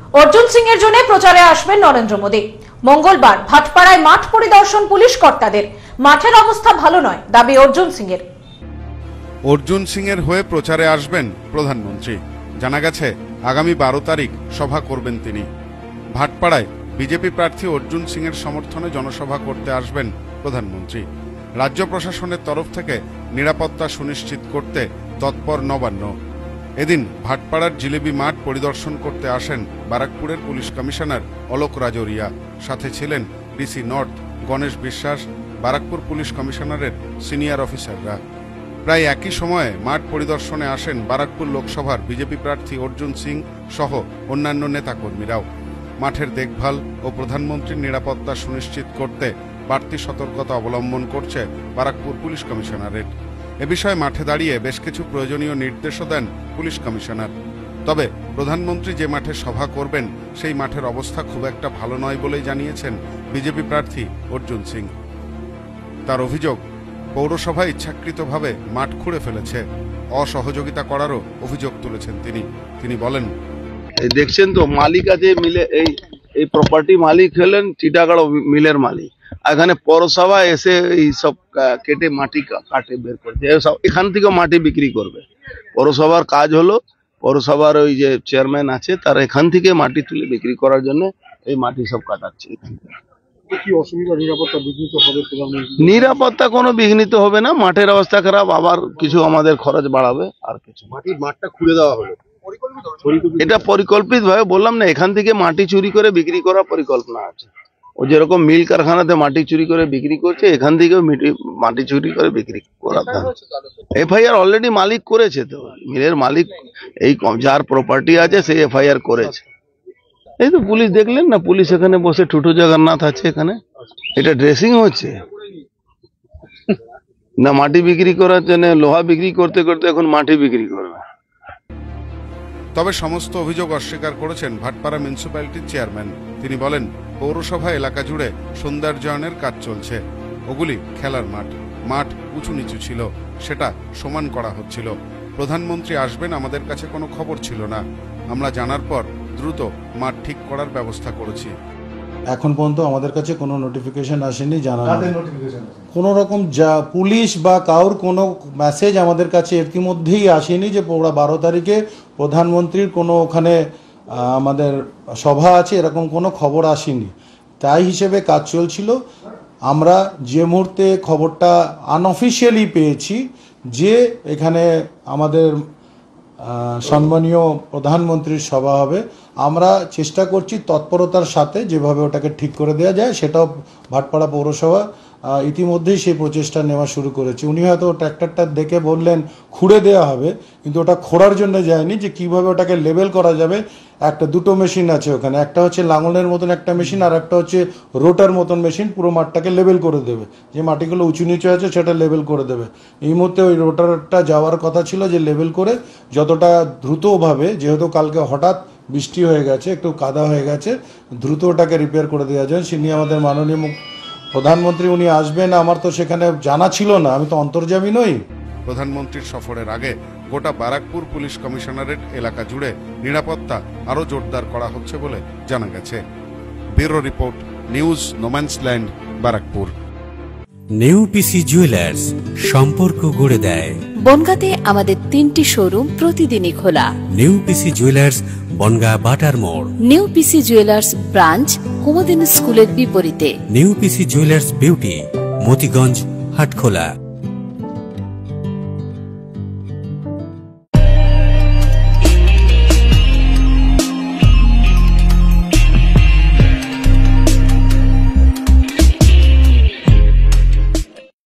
অর্জুন সিং এর জন্য প্রচারে আসবেন নরেন্দ্র মোদী। মঙ্গলবার ভাটপাড়ায় মাঠ পরিদর্শন পুলিশ কর্তাদের। মাঠের অবস্থা ভালো নয়, দাবি অর্জুন সিং এর। অর্জুন সিং এর হয়ে প্রচারে আসবেন প্রধানমন্ত্রী। জানা গেছে আগামী 12 তারিখ সভা করবেন তিনি। ভাটপাড়ায় বিজেপি প্রার্থী অর্জুন সিং এর সমর্থনে জনসভা করতে আসবেন প্রধানমন্ত্রী। রাজ্য প্রশাসনের তরফ থেকে নিরাপত্তা সুনিশ্চিত করতে তৎপর নবান্ন। এদিন ভাটপাড়ার জিলেবি মাঠ পরিদর্শন করতে আসেন বারাকপুরের পুলিশ কমিশনার অলোক রাজোরিয়া। সাথে ছিলেন ডিসি নর্থ গণেশ বিশ্বাস, বারাকপুর পুলিশ কমিশনারের সিনিয়র অফিসাররা। প্রায় একই সময়ে মাঠ পরিদর্শনে আসেন বারাকপুর লোকসভার বিজেপি প্রার্থী অর্জুন সিং সহ অন্যান্য নেতাকর্মীরাও। মাঠের দেখভাল ও প্রধানমন্ত্রীর নিরাপত্তা সুনিশ্চিত করতে বাড়তি সতর্কতা অবলম্বন করছে বারাকপুর পুলিশ কমিশনারেট। এ বিষয়ে মাঠে দাঁড়িয়ে বেশ কিছু প্রয়োজনীয় নির্দেশও দেন পুলিশ কমিশনার। তবে প্রধানমন্ত্রী যে মাঠে সভা করবেন সেই মাঠের অবস্থা খুব একটা ভালো নয় বলেই জানিয়েছেন বিজেপি প্রার্থী অর্জুন সিং। তার অভিযোগ, পৌরসভা ইচ্ছাকৃতভাবে মাঠ খুঁড়ে ফেলেছে, অসহযোগিতা করারও অভিযোগ তুলেছেন তিনি বলেন, দেখছেন তো মালিক আছে মিলে, এই প্রপার্টি মালিক হলেন টিটাগড় মিলের মালিক। এখানে পৌরসভা এসে এই সব কেটে মাটি কাটে বের করছে, এখান থেকে মাটি বিক্রি করবে। পৌরসভার কাজ হলো, পৌরসভার ওই যে চেয়ারম্যান আছে তার এখান থেকে মাটি তুলে বিক্রি করার জন্য এই মাটি সব কাটাচ্ছে। কি অসুবিধা, নিরাপত্তা বিঘ্নিত হবে? নিরাপত্তা কোনো বিঘ্নিত হবে না, মাঠের অবস্থা খারাপ, আবার কিছু আমাদের খরচ বাড়াবে আর কিছু। মাঠটা খুলে দেওয়া হলো, এটা পরিকল্পিত ভাবে বললাম না, এখান থেকে মাটি চুরি করে বিক্রি করার পরিকল্পনা আছে। ও যেরকম মিল কারখানাতে মাটি চুরি করে বিক্রি করছে, এখান থেকেও মাটি চুরি করে বিক্রি করাতে এফআইআর অলরেডি মালিক করেছে। তো মিলের মালিক এই যার প্রপার্টি আছে সেই এফআইআর করেছে। এই তো পুলিশ দেখলেন না, পুলিশ এখানে বসে টুটু জগন্নাথ আছে এখানে, এটা ড্রেসিং হচ্ছে না, মাটি বিক্রি করার জন্য লোহা বিক্রি করতে করতে এখন মাটি বিক্রি করবে। তবে সমস্ত অভিযোগ অস্বীকার করেছেন ভাটপাড়া মিউনিসিপ্যালিটির চেয়ারম্যান। তিনি বলেন, পৌরসভা এলাকা জুড়ে সৌন্দর্যায়নের কাজ চলছে। ওগুলি খেলার মাঠ উঁচু নিচু ছিল, সেটা সমান করা হচ্ছিল। প্রধানমন্ত্রী আসবেন আমাদের কাছে কোনো খবর ছিল না, আমরা জানার পর দ্রুত মাঠ ঠিক করার ব্যবস্থা করেছি। এখন পর্যন্ত আমাদের কাছে কোনো নোটিফিকেশন আসেনি, জানা কোনো রকম পুলিশ বা কারোর কোনো মেসেজ আমাদের কাছে ইতিমধ্যেই আসেনি যে 12 তারিখে প্রধানমন্ত্রীর কোনো ওখানে আমাদের সভা আছে, এরকম কোনো খবর আসেনি। তাই হিসেবে কাজ চলছিল। আমরা যে মুহূর্তে খবরটা আনঅফিসিয়ালি পেয়েছি যে এখানে আমাদের সম্মানীয় প্রধানমন্ত্রীর সভা হবে, আমরা চেষ্টা করছি তৎপরতার সাথে যেভাবে ওটাকে ঠিক করে দেওয়া যায়, সেটাও ভাটপাড়া পৌরসভা ইতিমধ্যেই সেই প্রচেষ্টা নেওয়া শুরু করেছে। উনি হয়তো ট্র্যাক্টরটা দেখে বললেন খুঁড়ে দেওয়া হবে, কিন্তু ওটা খোঁড়ার জন্য যায়নি, যে কিভাবে ওটাকে লেবেল করা যাবে। দুটো মেশিন আছে ওখানে, একটা হচ্ছে লাঙলের মতন একটা মেশিন, আর একটা হচ্ছে রোটার মতন মেশিন, পুরো মাঠটাকে লেবেল করে দেবে। যে মাটিগুলো উঁচু নিচু আছে সেটা লেবেল করে দেবে। এই মুহূর্তে ওই রোটারটা যাওয়ার কথা ছিল, যে লেবেল করে যতটা দ্রুতভাবে, যেহেতু কালকে হঠাৎ বৃষ্টি হয়ে গেছে, একটু কাদা হয়ে গেছে, দ্রুত ওটাকে রিপেয়ার করে দেওয়া যায়। তিনি আমাদের মাননীয় প্রধানমন্ত্রী উনি আসবেন, আমার তো সেখানে জানা ছিল না, আমি তো অন্তর্যামী নই। প্রধানমন্ত্রীর সফরের আগে গোটা বারাকপুর পুলিশ কমিশনারেট এলাকা জুড়ে নিরাপত্তা আরো জোরদার করা হচ্ছে বলে জানা গেছে। Bureau report, news no man's land, Barrackpore. New PC jewellers, সম্পর্ক গড়ে দেয়। বনগাঁতে আমাদের 3টি শোরুম প্রতিদিনই খোলা। নিউ পিসি জুয়েলার্স, বনগাঁ বাটার মোড়। New PC jewellers branch, Kumudini স্কুলের বিপরীতে। New PC jewellers beauty, Motiganj, Hatkhola.